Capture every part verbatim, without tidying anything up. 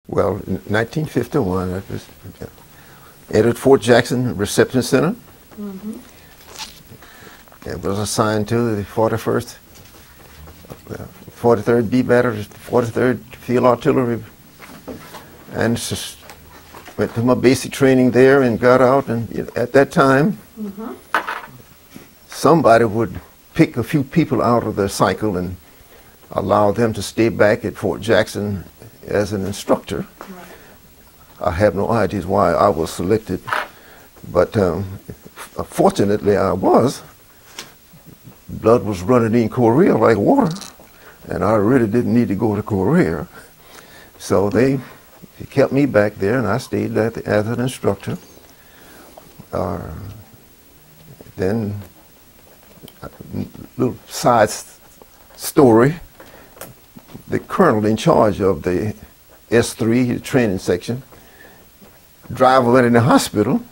Well, in nineteen fifty-one, I was entered Fort Jackson Reception Center. Mm-hmm. It was assigned to the forty-first, forty-third B Battery, forty-third Field Artillery, and just went to my basic training there and got out. And you know, at that time, mm-hmm. somebody would pick a few people out of their cycle and allow them to stay back at Fort Jackson as an instructor. Right. I have no idea why I was selected, but um, fortunately I was. Blood was running in Korea like water, and I really didn't need to go to Korea. So they kept me back there, and I stayed at the, as an instructor. Uh, then, a little side story, the colonel in charge of the S three, the training section, drive went in the hospital,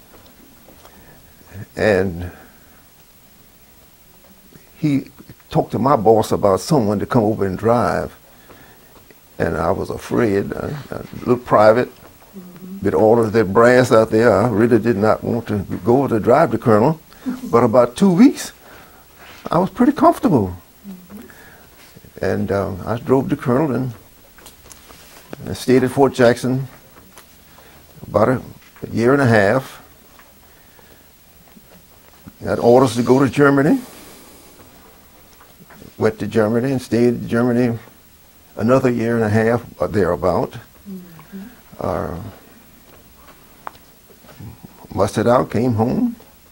and he talked to my boss about someone to come over and drive, and I was afraid, uh, a little private, mm-hmm. with all of that brass out there. I really did not want to go to drive the colonel, but about two weeks, I was pretty comfortable. Mm-hmm. And um, I drove the colonel and I stayed at Fort Jackson about a, a year and a half. Got orders to go to Germany. Went to Germany and stayed in Germany another year and a half or thereabout. Mm-hmm. uh, mustered out, came home.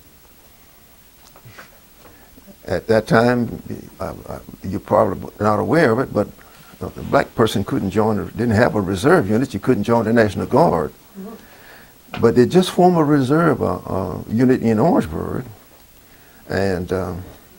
At that time, uh, uh, you're probably not aware of it, but a black person couldn't join, didn't have a reserve unit, you couldn't join the National Guard. Mm-hmm. But they just formed a reserve uh, uh, unit in Orangeburg, and uh,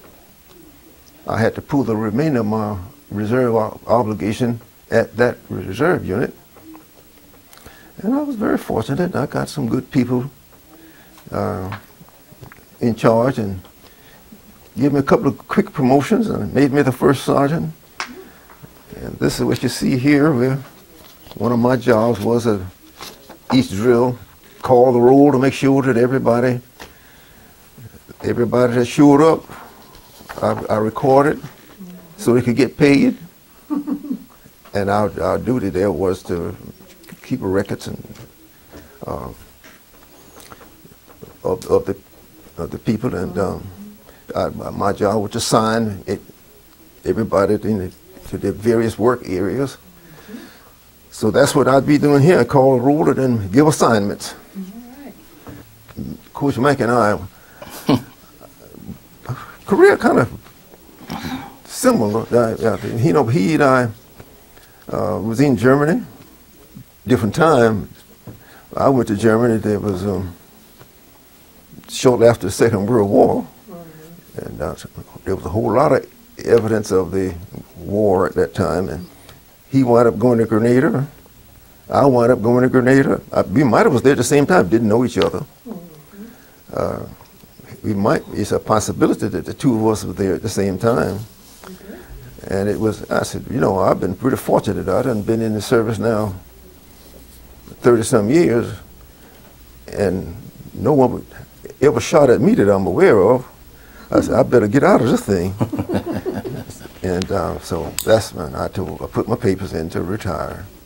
I had to pull the remainder of my reserve obligation at that reserve unit. And I was very fortunate. I got some good people uh, in charge and gave me a couple of quick promotions and made me the first sergeant. And this is what you see here, where one of my jobs was a each drill, call the roll to make sure that everybody, everybody that showed up, I, I recorded so they could get paid. And our, our duty there was to keep records and uh, of, of the of the people, and um, I, my job was to sign it, everybody in the, to the various work areas. So that's what I'd be doing here: call a roll and then give assignments. Right. Coach Mack and I, career kind of similar. Uh, you know, he and I uh, was in Germany, different time. I went to Germany. There was um, shortly after the Second World War, mm-hmm. and uh, there was a whole lot of evidence of the war at that time. And he wound up going to Grenada. I wound up going to Grenada. I, we might have was there at the same time. Didn't know each other. Mm-hmm. uh, we might. It's a possibility that the two of us were there at the same time. Mm-hmm. And it was. I said, you know, I've been pretty fortunate. I done been in the service now thirty some years, and no one ever shot at me that I'm aware of. I said, I better get out of this thing. And uh, so that's when I told, I put my papers in to retire.